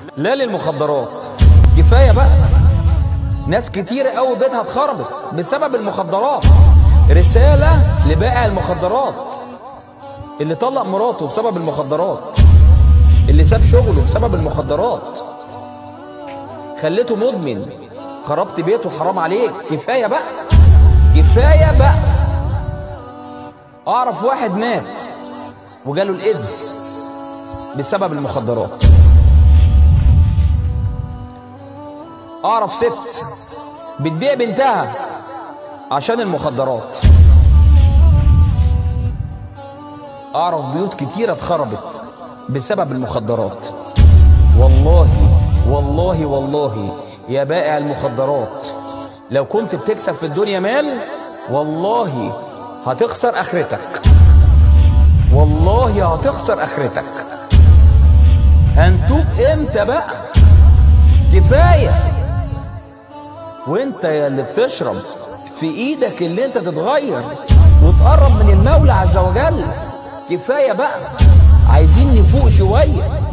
لا للمخدرات. كفايه بقى، ناس كتير قوي بيتها اتخربت بسبب المخدرات. رساله لبائع المخدرات اللي طلق مراته بسبب المخدرات، اللي ساب شغله بسبب المخدرات، خليته مدمن، خربت بيته، حرام عليك. كفايه بقى، كفايه بقى. اعرف واحد مات وجاله الايدز بسبب المخدرات. اعرف ست بتبيع بنتها عشان المخدرات. اعرف بيوت كتيره اتخربت بسبب المخدرات. والله والله والله يا بائع المخدرات، لو كنت بتكسب في الدنيا مال، والله هتخسر اخرتك، والله هتخسر اخرتك. هنتوب امتى بقى؟ كفايه. وانت يا اللي بتشرب، في ايدك اللي انت تتغير وتقرب من المولى عز وجل. كفايه بقى، عايزين نفوق شويه.